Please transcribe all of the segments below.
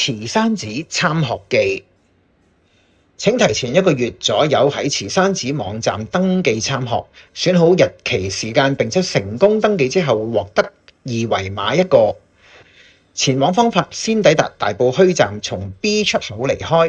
慈山寺參學記。請提前1個月左右喺慈山寺網站登記參學，選好日期時間並且成功登記之後，會獲得二維碼1個。前往方法：先抵達大埔墟站，從 B 出口離開。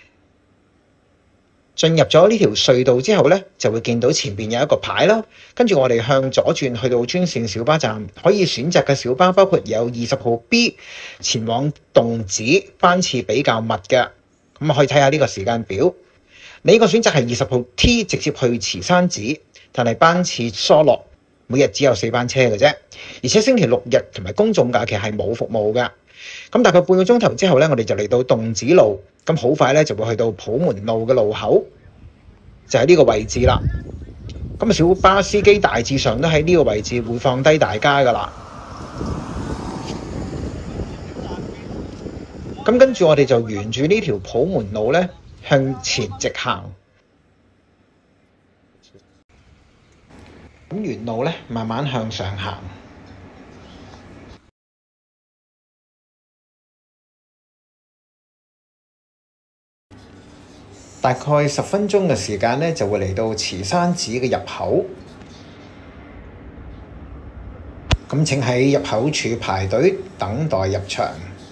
進入咗呢條隧道之後呢，就會見到前面有一個牌啦。跟住我哋向左轉去到專線小巴站，可以選擇嘅小巴包括有20號 B 前往洞子，班次比較密嘅。咁可以睇下呢個時間表。另一個選擇係20號 T 直接去慈山寺，但係班次疏落，每日只有4班車嘅啫。而且星期六日同埋公眾假期係冇服務嘅。咁大概半個鐘頭之後呢，我哋就嚟到洞子路，咁好快呢就會去到普門路嘅路口，就喺呢個位置啦。咁小巴司機大致上都喺呢個位置會放低大家噶啦。咁跟住我哋就沿住呢條普門路呢向前直行。咁沿路呢慢慢向上行。大概10分鐘嘅時間呢，就會嚟到慈山寺嘅入口。咁請喺入口處排隊等待入場。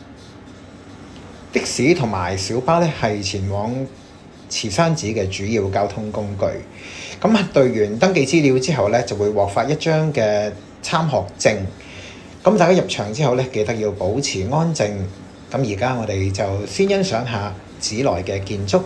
的士同埋小巴呢係前往慈山寺嘅主要交通工具。咁核對完登記資料之後呢，就會獲發一張嘅參學證。咁大家入場之後呢，記得要保持安靜。咁而家我哋就先欣賞下寺內嘅建築。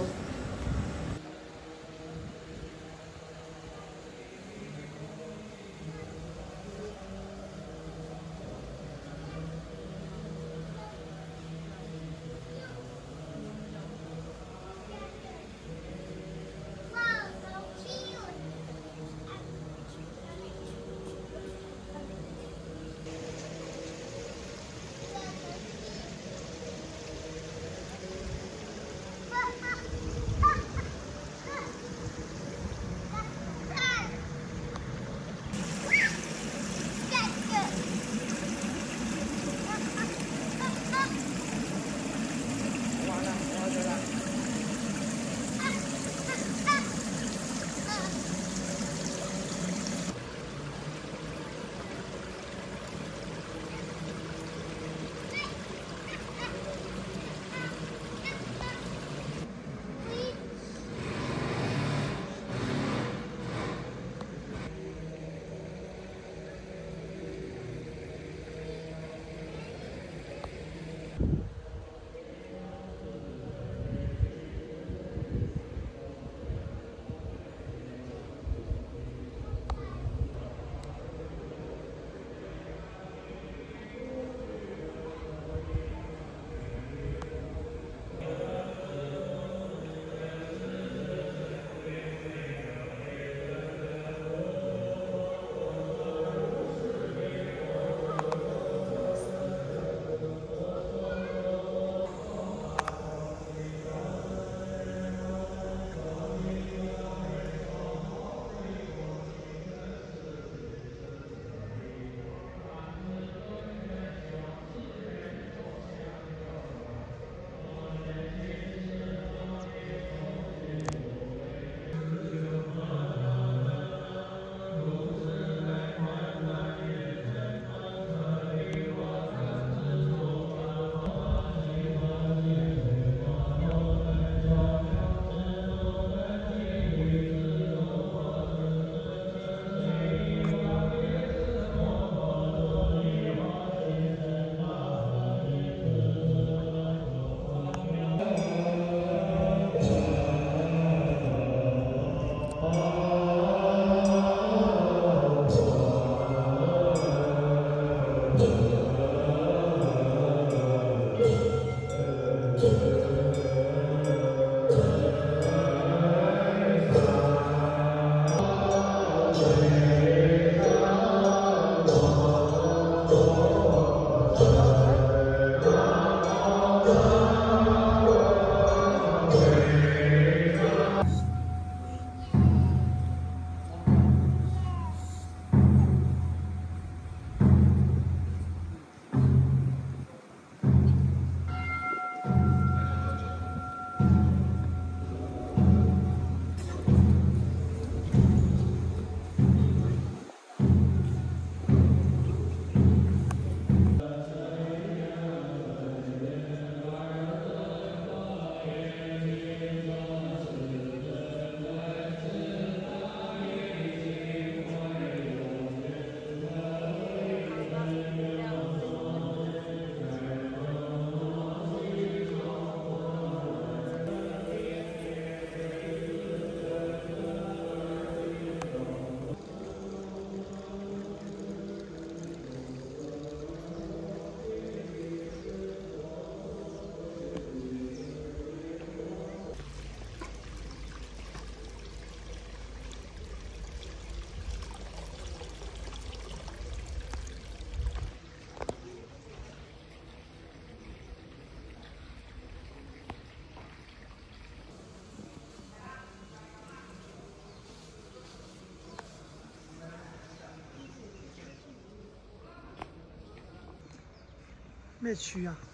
咩柱啊？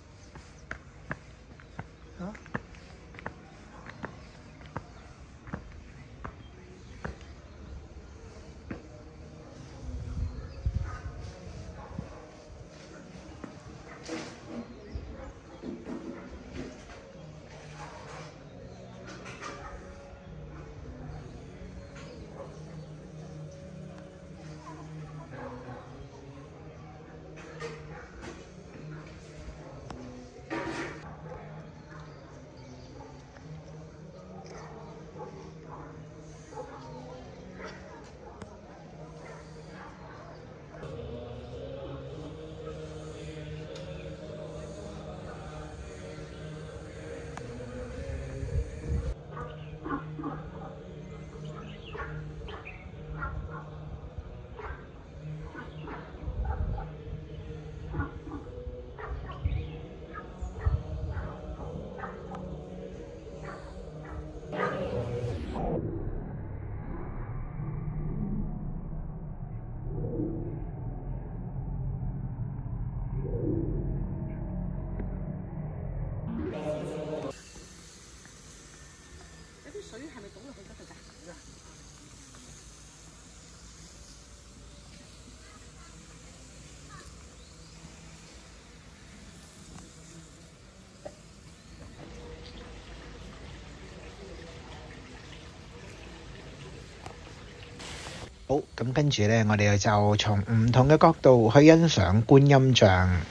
啊？ 有啲水係咪倒落去嗰度㗎？ 好，咁跟住呢，我哋就從唔同嘅角度去欣賞觀音像。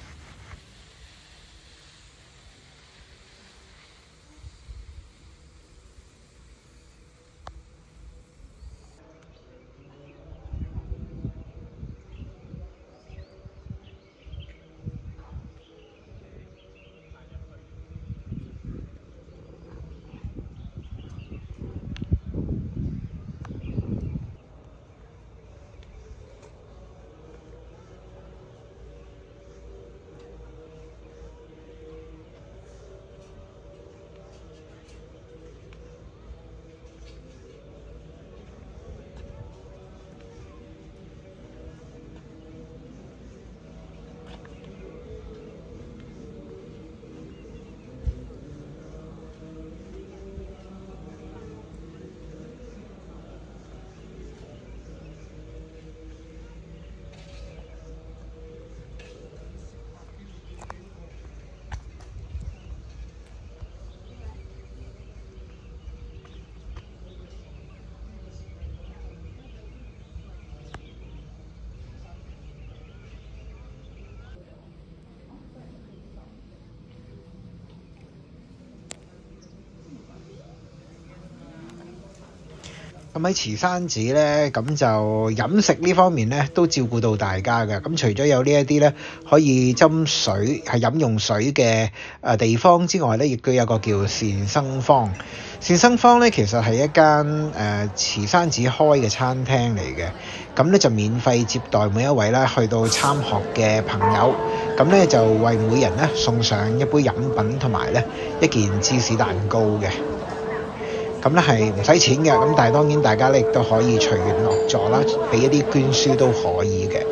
咁喺慈山寺咧，咁就飲食呢方面咧都照顧到大家嘅。咁除咗有呢一啲咧可以斟水係飲用水嘅地方之外咧，亦都有個叫善生坊。善生坊咧其實係一間慈山寺開嘅餐廳嚟嘅。咁咧就免費接待每一位咧去到參學嘅朋友。咁咧就為每人咧送上一杯飲品同埋咧一件芝士蛋糕嘅。咁咧係唔使錢嘅，咁但係當然大家咧亦都可以隨緣落座啦，俾一啲捐書都可以嘅。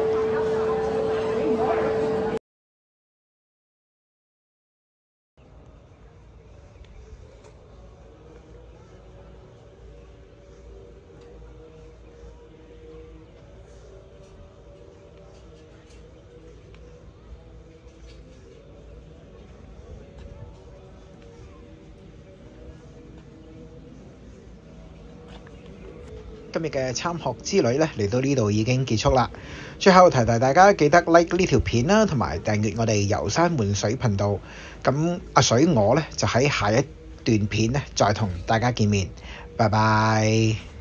今日嘅參學之旅咧嚟到呢度已經結束啦。最後提提大家記得 like 呢條片啦，同埋訂閱我哋遊山玩水頻道。咁阿水我咧就喺下一段片咧再同大家見面。拜拜。